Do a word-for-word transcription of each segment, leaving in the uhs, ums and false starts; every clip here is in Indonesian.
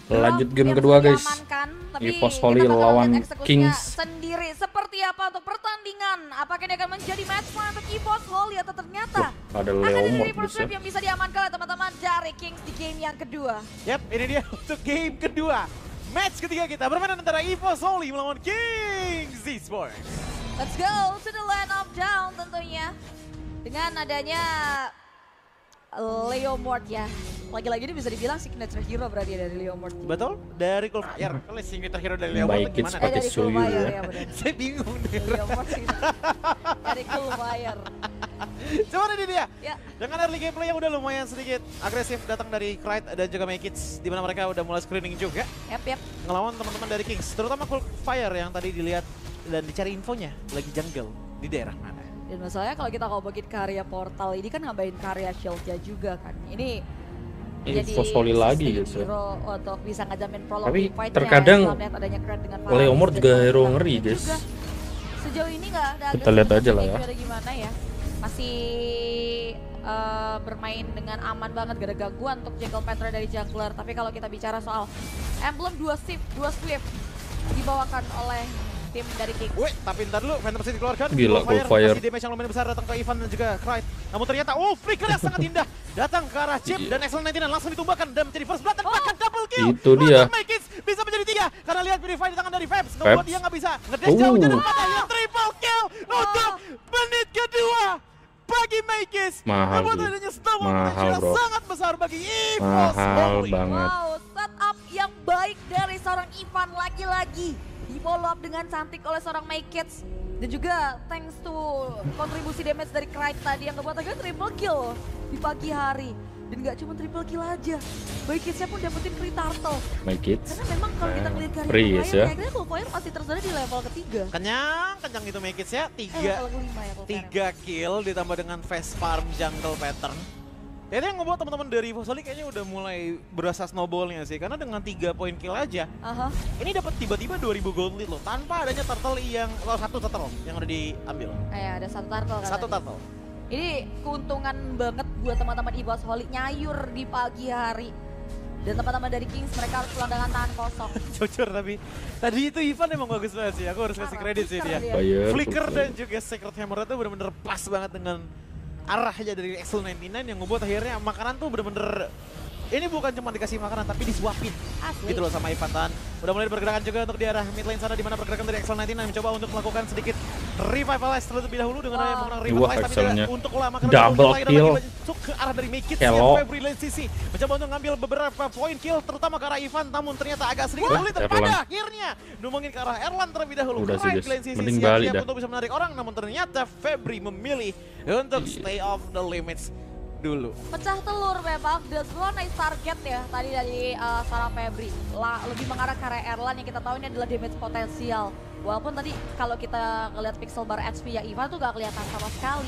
Lanjut game kedua guys. EVOS Holy lawan Kings. Sendiri seperti apa untuk pertandingan? Apakah ini akan menjadi match point untuk EVOS Holy atau ternyata Wah, ada akan ada Leomord reverse sweep yang bisa diamankan oleh teman-teman dari Kings di game yang kedua? Yap, ini dia untuk game kedua. Match ketiga kita bermain antara EVOS Holy melawan Kings Esports. Let's go to the land of down tentunya. Dengan adanya Leomord ya. Lagi-lagi ini bisa dibilang signature hero berarti ya dari Leomord. Betul, dari Coolfire. Kalau signature hero dari Leomord Baik, gimana? it's pakai dari Suyu Coolfire ya. ya benar. Saya bingung deh. Leomord sih. Dari Coolfire. Cuman ini dia. Ya. Dengan early gameplay yang udah lumayan sedikit agresif datang dari Krite dan juga Makeits, di mana mereka udah mulai screening juga. Yap, yap. Ngelawan teman-teman dari Kings, terutama Coolfire yang tadi dilihat dan dicari infonya lagi jungle di daerah mana. Dan masalahnya kalau kita ngomongin karya portal ini kan nambahin karya shieldnya juga kan. Ini jadi EVOS Holy lagi gitu. hero untuk bisa ngajamin prolog Tapi fight terkadang adanya dengan Leomord juga hero ngeri guys. juga. Sejauh ini nggak ada Kita lihat aja lah ya. ada gimana ya. Masih uh, bermain dengan aman banget, gak ada gangguan untuk jungle Petra dari jungler. Tapi kalau kita bicara soal emblem dua shift, dua swift dibawakan oleh tim dari Kings. Wih, tapi ntar dulu, Phantom Blast dikeluarkan. Gila, Coolfire. Masih damage yang lumayan besar datang ke Ivan dan juga Krite. Namun ternyata, oh flicker yang sangat indah. Datang ke arah Chip dan Excellent sembilan belas langsung ditumbangkan dan menjadi first blood dan Oh. bahkan double kill. Itu dia. Makeits bisa menjadi tiga. Karena lihat Purify di tangan dari Fabs. Fabs. Ngebuat dia nggak bisa. Ngedash Uh. jauh jadi patahnya. Triple kill untuk menit kedua. Bagi Makeits. Mahal Ngebuat sih. adanya stun Mahal, yang bro. sangat besar bagi EVOS Mahal Holy. banget. Wow, setup yang baik dari seorang Ivan lagi-lagi. Di follow up dengan cantik oleh seorang Makeits. Dan juga thanks to kontribusi damage dari Krite tadi yang ngebuat agak triple kill di pagi hari. Dan gak cuma triple kill aja, Makeitsnya pun dapetin free turtle. Makeits. Karena memang kalau kita ngeliat karya Free Coolfire, ya. kayaknya Coolfire masih tersedia di level ketiga. Kenyang, kenyang itu Makeits ya. Eh, Tiga, level kelima ya Coolfire. tiga kill ditambah dengan fast farm jungle pattern. Itu yang ngebuat teman-teman dari EVOS Holy kayaknya udah mulai berasa snowballnya sih. Karena dengan tiga poin kill aja, Aha. ini dapat tiba-tiba dua ribu gold lead loh. Tanpa adanya turtle yang, oh, satu turtle yang udah diambil. Eh, ada satu turtle kan Satu tadi. turtle. Ini keuntungan banget buat teman-teman EVOS Holy nyayur di pagi hari. Dan teman-teman dari Kings mereka harus pulang dengan tangan kosong. Jujur tapi, tadi itu Ivan emang bagus banget sih. Aku harus kasih Parah, kredit sih flicker dia. dia. Fire, Flicker Coolfire. dan juga Sacred Hammer itu bener-bener pas banget dengan arahnya dari Excel sembilan puluh sembilan yang ngebuat akhirnya makanan tuh bener-bener ini bukan cuma dikasih makanan tapi disuapin Asli. gitu loh sama Ivan Tan. Udah mulai bergerakan juga untuk di arah mid lane sana di mana pergerakan dari Excel sembilan puluh sembilan mencoba untuk melakukan sedikit revitalize terlebih dahulu dengan Wow. adanya menggunakan Wah, revitalize tapi Excelnya. tidak untuk ulah makanan Double lagi kill. masuk ke arah dari Makeits Hello. yang Febri lane sisi mencoba untuk ngambil beberapa poin kill terutama ke arah Ivan namun ternyata agak sedikit Wah, sulit dan Erlan. pada akhirnya numangin ke arah Erlan terlebih dahulu. Udah sih, Right guys. lane sisi Mending siap-siap balik dah. untuk bisa menarik orang namun ternyata Febri memilih untuk Iya. stay off the limits dulu. Pecah telur memang, the zone nice target ya tadi dari uh, Sarah Febri. La, lebih mengarah ke arah Erlan yang kita tahu ini adalah damage potensial. Walaupun tadi kalau kita ngeliat pixel bar H P ya Ivan tuh gak kelihatan sama sekali.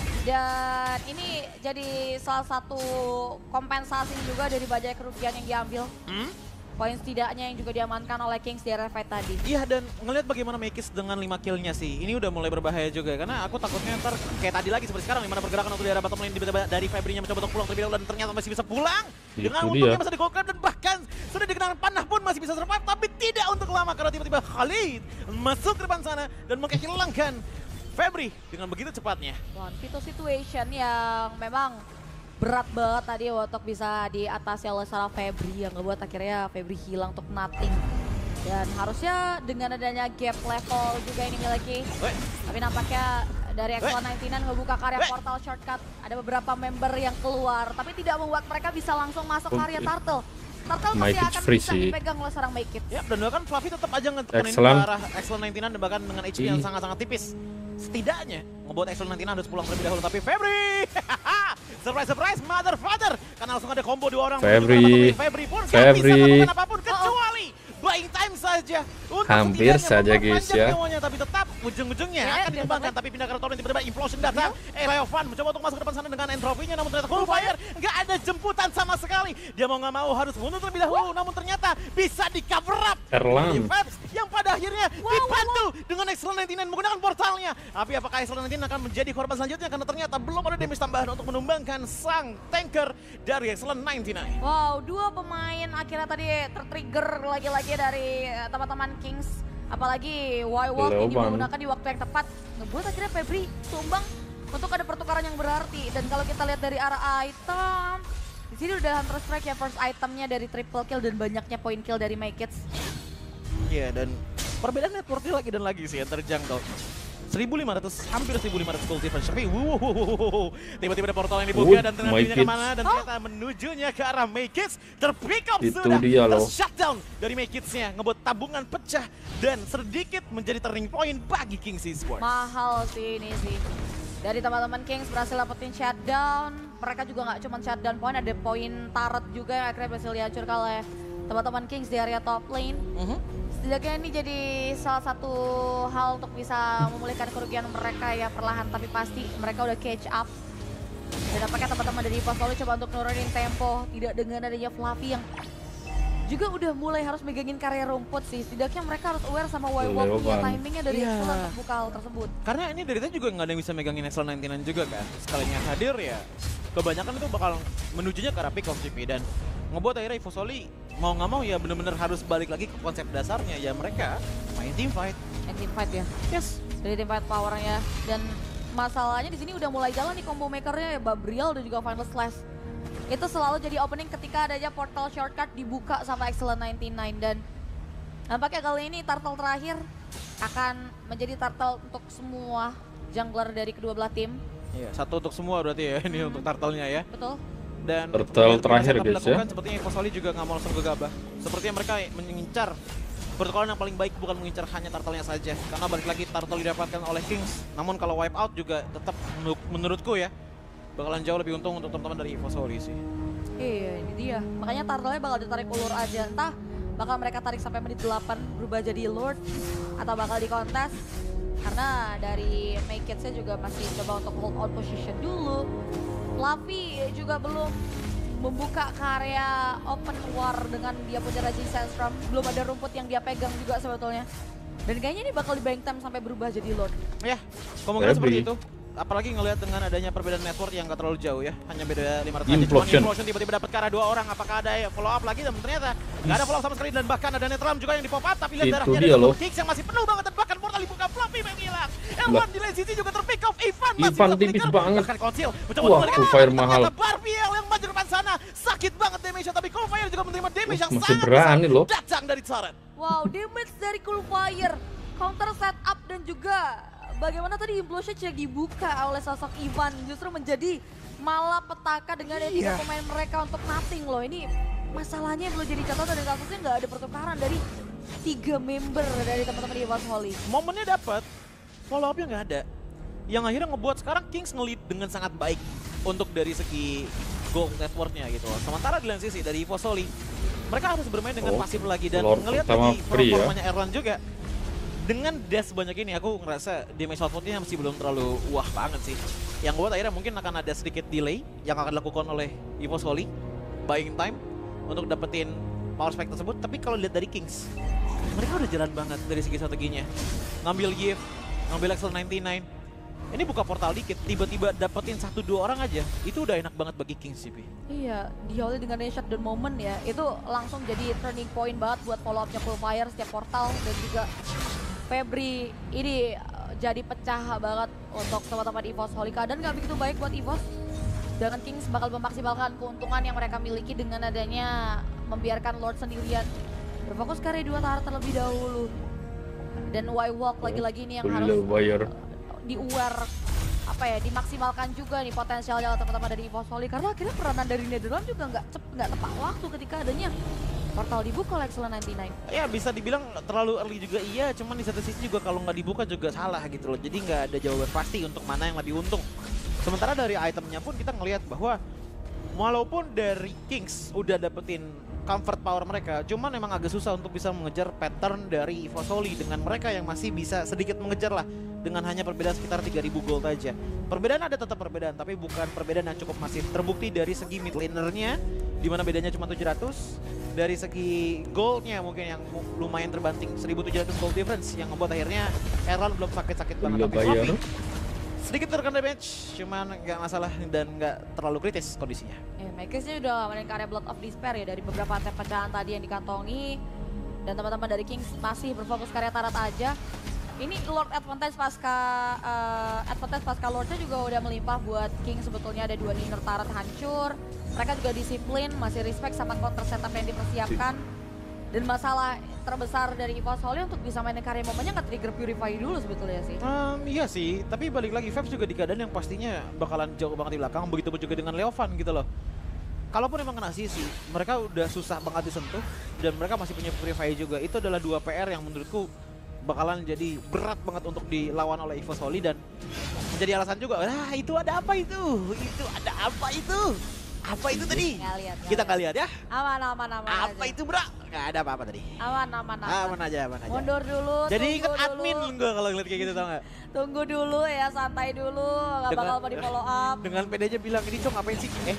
Dan ini jadi salah satu kompensasi juga dari banyak kerugian yang diambil. Hmm? Poin setidaknya yang juga diamankan oleh Kings di area fight tadi. Iya dan ngelihat bagaimana Makeits dengan lima killnya sih, ini udah mulai berbahaya juga karena aku takutnya ntar kayak tadi lagi seperti sekarang dimana pergerakan untuk di arah bottom lane tiba-tiba dari Febri-nya mencoba untuk pulang terlebih dahulu dan ternyata masih bisa pulang Itu dengan dia. untungnya bisa di-call dan bahkan sudah dikenakan panah pun masih bisa survive tapi tidak untuk lama karena tiba-tiba Khalid masuk ke depan sana dan menghilangkan Febri dengan begitu cepatnya. One veto situation yang memang berat banget tadi untuk bisa diatasi oleh Sarah Febri yang ngebuat akhirnya Febri hilang untuk nothing. Dan harusnya dengan adanya gap level juga ini miliki. Weh. Tapi nampaknya dari X satu sembilan sembilan ngebuka karya Weh. portal shortcut. Ada beberapa member yang keluar tapi tidak membuat mereka bisa langsung masuk Oke. karya Turtle. Turtle masih Makeits akan free bisa sih. dipegang oleh seorang Makeits. Ya dan bahkan Fluffy tetap aja ngetekenin ke Excellent. arah Excellent sembilan puluh sembilan dan bahkan dengan H P yang Ih. sangat-sangat tipis. Setidaknya ngebuat Excellent sembilan puluh sembilan harus pulang terlebih dahulu tapi Febri surprise surprise mother father karena langsung ada combo dua orang Febri. Febri pun gak Febri. bisa melakukan apapun kecuali buying time saja untuk Hampir setidaknya saja, guys, memperpanjang ya. nyawanya, tapi tetap ujung-ujungnya Ya, akan biar dikembangkan banget. tapi pindah ke Torrent tiba-tiba implosion datang eh Leovan mencoba untuk masuk ke depan sana dengan entropinya namun ternyata Coolfire nggak ada jemputan sama sekali dia mau nggak mau harus mundur terlebih dahulu namun ternyata bisa di cover up Erlan. Vibes yang pada akhirnya Wow, dibantu dengan Excellent sembilan puluh sembilan menggunakan portalnya. Tapi apakah Excellent sembilan puluh sembilan akan menjadi korban selanjutnya? Karena ternyata belum ada damage tambahan untuk menumbangkan sang tanker dari Excellent sembilan puluh sembilan. Wow, dua pemain akhirnya tadi tertrigger lagi-lagi dari eh, teman-teman Kings. Apalagi Y-Walk ini Leoban. menggunakan di waktu yang tepat. Ngebuat akhirnya Febri tumbang untuk ada pertukaran yang berarti. Dan kalau kita lihat dari arah item, di sini udah Hunter Strike ya first itemnya dari triple kill dan banyaknya point kill dari Maykits. Iya, dan perbedaan networknya lagi dan lagi sih yang terjangkau. seribu lima ratus, hampir seribu lima ratus gold difference. Tapi wow, tiba-tiba ada portal yang dibuka Oh, dan ternyata Maykits. kemana dan ternyata menujunya ke arah Maykits. Terpick up Itu sudah, dia loh. shutdown dari Maykitsnya, ngebuat tabungan pecah dan sedikit menjadi turning point bagi Kings Esports. Mahal sih ini sih. Dari teman-teman Kings berhasil dapetin shutdown. Mereka juga nggak cuma shutdown point, ada poin turret juga yang akhirnya berhasil dihancurkan oleh teman-teman Kings di area top lane. Mhm. Setidaknya ini jadi salah satu hal untuk bisa memulihkan kerugian mereka ya perlahan, tapi pasti mereka udah catch up. Dan apakah teman-teman dari Evos Holy coba untuk nurunin tempo, tidak dengan adanya Fluffy yang juga udah mulai harus megangin karya rumput sih. Setidaknya mereka harus aware sama Y-Walk punya Leoban. timingnya dari Iya. Excellent untuk buka hal tersebut. Karena ini dari tadi juga nggak ada yang bisa megangin Excellent sembilan puluh sembilan juga kan. Sekalinya hadir ya, kebanyakan itu bakal menujunya ke arah pick off G P dan ngebuat akhirnya Evos Holy mau nggak mau ya bener-bener harus balik lagi ke konsep dasarnya ya mereka main team fight. And team fight ya. Yes. Dari team fight powernya dan masalahnya di sini udah mulai jalan nih combo makernya ya, Babriel dan juga Final Slash. Itu selalu jadi opening ketika adanya portal shortcut dibuka sama Excellent sembilan puluh sembilan dan nampaknya kali ini turtle terakhir akan menjadi turtle untuk semua jungler dari kedua belah tim. Iya, satu untuk semua berarti ya ini untuk turtle-nya ya. Betul. Dan Turtle terakhir, yang guys, ya. sepertinya Evos Holy juga nggak mau langsung gegabah. Sepertinya mereka mengincar pertukaran yang paling baik bukan mengincar hanya turtle-nya saja. Karena balik lagi turtle didapatkan oleh Kings. Namun kalau wipe out juga tetap menurut, menurutku ya bakalan jauh lebih untung untuk teman-teman dari Evos Holy sih. Iya, ini dia. Makanya turtle-nya bakal ditarik ulur aja. Entah bakal mereka tarik sampai menit delapan berubah jadi Lord atau bakal di kontes. Karena dari Maykits-nya juga masih coba untuk hold on position dulu. Fluffy juga belum membuka karya open war dengan dia punya Raging Sandstorm. Belum ada rumput yang dia pegang juga sebetulnya. Dan kayaknya ini bakal di bank time sampai berubah jadi Lord. Ya, kemungkinan Febri. seperti itu. Apalagi ngelihat dengan adanya perbedaan network yang gak terlalu jauh ya. Hanya beda lima ratus aja. Implosion. Cuman Implosion tiba-tiba dapat ke arah dua orang. Apakah ada follow up lagi? Dan ternyata gak ada follow up sama sekali. Dan bahkan ada Netram juga yang di pop up. Tapi lihat Itu darahnya dia dari loh. Kicks yang masih penuh banget. Dan bahkan portal dibuka. Fluffy menghilang. Elvan di lane sisi juga terpick off. Ivan masih Ivan bisa tipis flicker. banget. Bahkan Konsil mencoba Wah, membalikan Coldfire arah. mahal. Ternyata Barbiel yang maju depan sana. Sakit banget damage-nya. Tapi Coldfire juga menerima damage Wah, yang masih sangat berani besar loh. datang dari turret. Wow, damage dari Coolfire, counter setup dan juga bagaimana tadi Implosion sudah dibuka oleh sosok Ivan justru menjadi malapetaka dengan ada tiga Iya. pemain mereka untuk nothing loh. Ini masalahnya yang perlu jadi catatan dan kasusnya nggak ada pertukaran dari tiga member dari teman-teman di Evos Holy. Momennya dapat, follow up-nya nggak ada. Yang akhirnya ngebuat sekarang Kings nge-lead dengan sangat baik untuk dari segi gold network-nya gitu. Sementara di lain sisi dari Evos Holy, mereka harus bermain dengan Oh, pasif lagi dan Lord ngelihat pertama lagi free ya. performanya Erlan juga. Dengan dash banyak ini aku ngerasa damage output-nya masih belum terlalu wah banget sih. Yang buat akhirnya mungkin akan ada sedikit delay yang akan dilakukan oleh Evos Holy, buying time untuk dapetin power spike tersebut. Tapi kalau lihat dari Kings, mereka udah jalan banget dari segi strateginya. Ngambil gift, ngambil Excellent sembilan puluh sembilan. Ini buka portal dikit, tiba-tiba dapetin satu dua orang aja, itu udah enak banget bagi Kings sih, Pi. Iya, diawali dengan shutdown moment ya, itu langsung jadi turning point banget buat follow up-nya Coolfire setiap portal dan juga Febri ini uh, jadi pecah banget untuk teman-teman Evos Holy. Keadaan nggak begitu baik buat Evos. Dengan Kings bakal memaksimalkan keuntungan yang mereka miliki dengan adanya membiarkan Lord sendirian berfokus ke area dua turret terlebih dahulu. Dan Y-Walk lagi-lagi ini yang harus Wire. di-aware apa ya, dimaksimalkan juga nih potensialnya teman-teman dari Evos Holy. Karena akhirnya peranan dari Netherlands juga nggak cep nggak tepat waktu ketika adanya portal dibuka oleh Excellent sembilan puluh sembilan. Ya bisa dibilang terlalu early juga iya, cuman di satu sisi juga kalau nggak dibuka juga salah gitu loh. Jadi nggak ada jawaban pasti untuk mana yang lebih untung. Sementara dari itemnya pun kita ngelihat bahwa walaupun dari Kings udah dapetin comfort power mereka, cuman memang agak susah untuk bisa mengejar pattern dari Evos Holy dengan mereka yang masih bisa sedikit mengejar lah dengan hanya perbedaan sekitar tiga ribu gold aja. Perbedaan ada tetap perbedaan, tapi bukan perbedaan yang cukup masif. Terbukti dari segi mid lanernya Dimana bedanya cuma tujuh ratus. Dari segi goldnya mungkin yang lumayan terbanting, seribu tujuh ratus gold difference yang membuat akhirnya Erlan belum sakit-sakit banget. Tapi bayar. Fluffy sedikit terkena damage, cuman nggak masalah dan nggak terlalu kritis kondisinya. Eh, Makers-nya udah main karya Blood of Despair ya dari beberapa attack pecahan tadi yang dikantongi. Dan teman-teman dari Kings masih berfokus karya Tarat aja. Ini Lord Advantage pasca uh, Advantage pasca Lordnya juga udah melimpah buat King. Sebetulnya ada dua Niner Tarat hancur. Mereka juga disiplin, masih respect sama counter setup yang dipersiapkan. Dan masalah terbesar dari EVOSOLY untuk bisa mainin karya momennya nggak trigger Purify dulu sebetulnya sih. Um, iya sih, tapi balik lagi Vebs juga di keadaan yang pastinya bakalan jauh banget di belakang. Begitu pun juga dengan Leovan gitu loh. Kalaupun emang kena sisi, mereka udah susah banget disentuh dan mereka masih punya Purify juga. Itu adalah dua P R yang menurutku bakalan jadi berat banget untuk dilawan oleh EVOSOLY dan menjadi alasan juga. Ah, itu ada apa itu? Itu ada apa itu? Apa itu tadi? Nggak lihat, nggak Kita lihat. nggak lihat ya. Aman, aman, aman Apa aja. itu bro? Nggak ada apa-apa tadi. Aman, aman, aman. Aman aja, aman aja. Mundur dulu, Jadi tunggu inget dulu. admin gue kalau ngeliat kayak gitu tau nggak? Tunggu dulu ya, santai dulu. Nggak Dengan- bakal mau di follow up. Dengan pedenya bilang, ini Cong ngapain sih? Eh,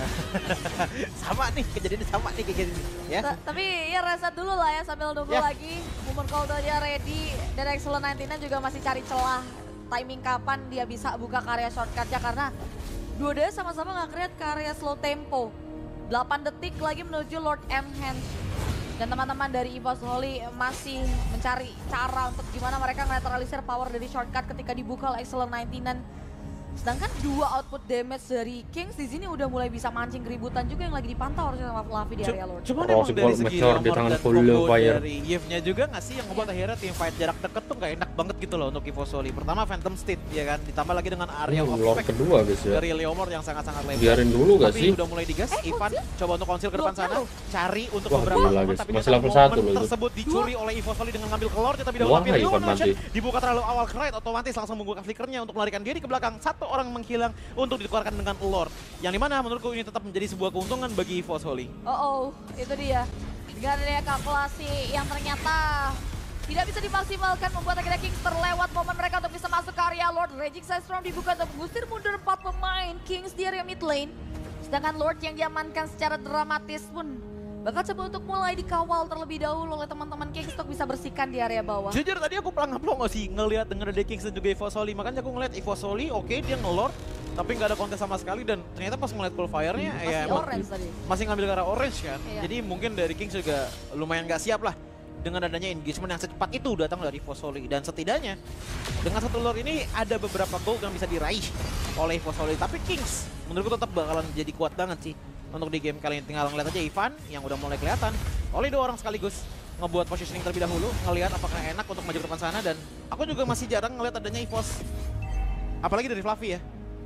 sama nih, kejadiannya sama nih kayak gini. Ya. Ta- Tapi ya reset dulu lah ya sambil nunggu Ya. lagi. Moment call dia ready. Dan Excellent sembilan belas juga masih cari celah. Timing kapan dia bisa buka karya shortcutnya karena dua-duanya sama-sama nggak create karya slow tempo. delapan detik lagi menuju Lord M-Hand. Dan teman-teman dari EVOSOLY masih mencari cara untuk gimana mereka netralisir power dari shortcut ketika dibuka oleh Excellent sembilan belas. Sedangkan dua output damage dari Kings di sini udah mulai bisa mancing keributan juga yang lagi dipantau harusnya sama Fluffy di area Lord. Cuman Cross emang dari ball segi meteor di nomor tangan dan full combo fire. dari Yves-nya juga nggak sih yang membuat akhirnya tim fight jarak deket tuh nggak enak banget gitu loh untuk EVOSOLY. Pertama Phantom Steed ya kan, ditambah lagi dengan area Hmm, of Lord Effect kedua guys ya. dari Leomord yang sangat-sangat lebar. Biarin dulu gak Tapi sih? udah mulai digas, Eh, Ivan coba untuk konsil ke depan Lordnya sana, loh. cari untuk Wah, beberapa gila, momen, guys. tapi Masih ternyata level satu momen loh itu. tersebut dicuri oleh EVOSOLY dengan ngambil ke Lord, tapi dahulu Wah, ambil Ivan Leon Ocean, nanti. dibuka terlalu awal Knight, otomatis langsung membuka flickernya untuk melarikan diri ke belakang. Satu orang menghilang untuk ditukarkan dengan Lord, yang dimana menurutku ini tetap menjadi sebuah keuntungan bagi EVOSOLY. Oh, oh, itu dia. Dengan adanya kalkulasi yang ternyata tidak bisa dimaksimalkan membuat akhirnya Kings terlewat momen mereka untuk bisa masuk ke area Lord. Raging Sandstorm dibuka untuk mengusir mundur empat pemain Kings di area mid lane. Sedangkan Lord yang diamankan secara dramatis pun bakal coba untuk mulai dikawal terlebih dahulu oleh teman-teman Kings untuk bisa bersihkan di area bawah. Jujur tadi aku pelangap-pelongo sih ngelihat dengan ada Kings dan juga EVOSOLY, makanya aku ngeliat EVOSOLY oke dia nge-Lord tapi nggak ada kontes sama sekali dan ternyata pas ngeliat cool fire-nya Masih ya emang orange tadi. masih ngambil ke arah orange kan. Iya. Jadi mungkin dari Kings juga lumayan nggak siap lah dengan adanya engagement yang secepat itu datang dari EVOSOLY. Dan setidaknya dengan satu Lord ini ada beberapa gold yang bisa diraih oleh EVOSOLY. Tapi Kings menurutku tetap bakalan jadi kuat banget sih untuk di game kali ini. Tinggal ngeliat aja Ivan yang udah mulai kelihatan oleh dua orang sekaligus ngebuat positioning terlebih dahulu, ngelihat apakah enak untuk maju ke depan sana. Dan aku juga masih jarang ngelihat adanya EVOS, apalagi dari Fluffy ya,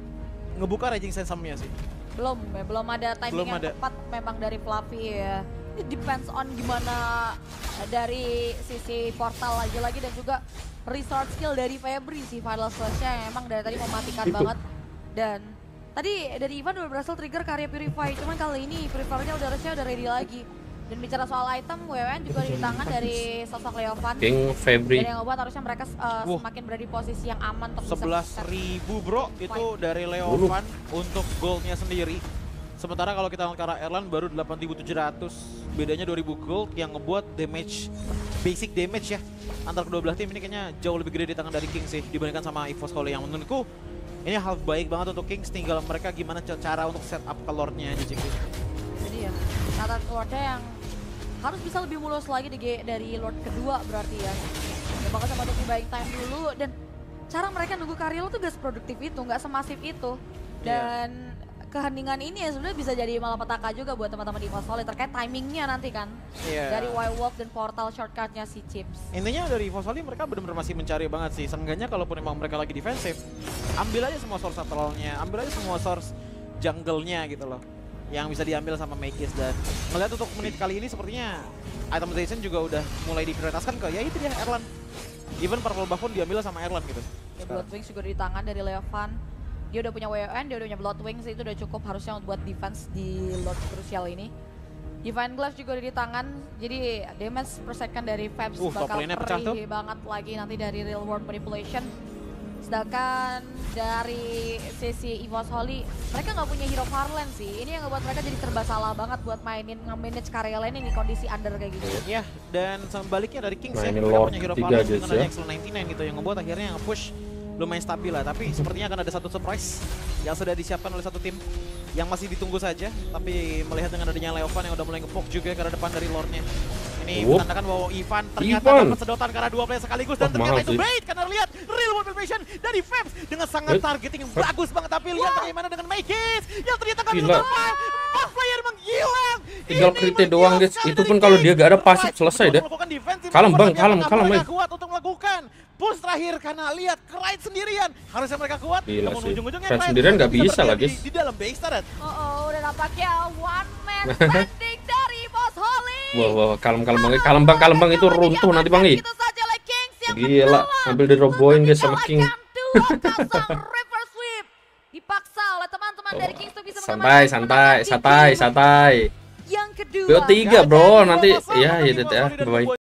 ngebuka Raging Sandstorm-nya sih. Belum, ya, belum ada timing Belum yang ada. tepat memang dari Fluffy ya. It depends on gimana dari sisi portal lagi-lagi dan juga resource skill dari Febri sih. Final Slash-nya yang emang dari tadi mematikan Itu. banget. Dan tadi dari Ivan udah berhasil trigger karya Purify, cuman kali ini Purify-nya udah harusnya udah ready lagi. Dan bicara soal item, W W N juga di tangan dari sosok Leovan. King Febri. Dan yang ngebuat harusnya mereka uh, Wuh. semakin berada di posisi yang aman untuk bisa sebelas set. ribu bro itu dari Leovan untuk goldnya sendiri. Sementara kalau kita ngeliat ke arah Erlan baru delapan ribu tujuh ratus, bedanya dua ribu gold yang ngebuat damage, basic damage ya antar kedua belah tim ini kayaknya jauh lebih gede di tangan dari Kings sih dibandingkan sama EVOSOLY, yang menurutku ini hal baik banget untuk Kings. Tinggal mereka gimana cara untuk set up ke Lordnya aja. Jadi ya, kata Lordnya yang harus bisa lebih mulus lagi di G dari Lord kedua berarti ya. Ya bakal sama untuk buying time dulu dan cara mereka nunggu karya lo tuh gak seproduktif itu, gak semasif itu. Dan keheningan ini ya sebenarnya bisa jadi malapetaka juga buat teman-teman di EVOSOLY terkait timingnya nanti kan. Iya. Dari Y-Walk dan portal shortcutnya si Chips. Intinya dari EVOSOLY mereka benar-benar masih mencari banget sih. Seenggaknya kalaupun emang mereka lagi defensif, ambil aja semua source turtle-nya, ambil aja semua source jungle-nya gitu loh, yang bisa diambil sama Makis. Dan melihat untuk menit kali ini sepertinya itemization juga udah mulai diprioritaskan ke ya itu dia Erlan. Even purple buff pun diambil sama Erlan gitu. Ya, Bloodwings juga di tangan dari Leovan. Dia udah punya W O N, dia udah punya Bloodwings, itu udah cukup harusnya buat defense di Lord krusial ini. Divine Glaive juga udah di tangan, jadi damage per second dari Fabs Uh, top bakal lane-nya pecah tuh. perih banget lagi nanti dari Real World Manipulation. sedangkan dari sisi EVOS Holy mereka nggak punya hero Farland sih. Ini yang ngebuat mereka jadi serba salah banget buat mainin nge-manage karya lain di kondisi under kayak gitu. Ya, dan sebaliknya dari Kings Nah, ya, ini mereka Lord punya hero ketiga, Farland guys, dengan ya. adanya X L sembilan sembilan gitu yang ngebuat akhirnya nge-push lumayan stabil lah. Tapi sepertinya akan ada satu surprise yang sudah disiapkan oleh satu tim yang masih ditunggu saja. Tapi melihat dengan adanya Leovan yang udah mulai nge-poke juga ke arah depan dari Lordnya. Ini Wup. menandakan bahwa Ivan ternyata Ivan. dapat sedotan karena dua player sekaligus dan Wah, ternyata mahal itu sih. bait karena lihat real world preparation dari Fabs dengan sangat Eh. targeting yang bagus banget. Tapi lihat bagaimana dengan Maekis yang ternyata kami Gila. empat player menghilang. Tinggal Ini krite doang, guys. menghilang Itu sekali pun dari kalau Kings. dia gak ada pasif, Right, selesai betul deh. melakukan defensive Kalem, cover Bang, yang kalem, mereka kalem, mereka Bang. kuat untuk melakukan push terakhir karena lihat Krait sendirian harusnya mereka kuat. Gila namun sih. ujung-ujungnya Krait Krait sendirian nggak bisa bisa lah, berdiam guys. di, di dalam base turret. Oh, oh udah nampaknya one man standing dari EVOS Holy. Wah, wah, kalem, kalem bang, kalem bang, kalem bang, itu runtuh nanti bang. Ih. Gitu saja oleh Kings yang Gila, ambil dirobohin guys sama King. Reverse sweep dipaksa oleh teman-teman dari Kings untuk bisa Santai, mengamankan santai, kemenangan di santai, game santai. yang kedua. Dua tiga bro, nanti ya, ya, ya, ya, bye.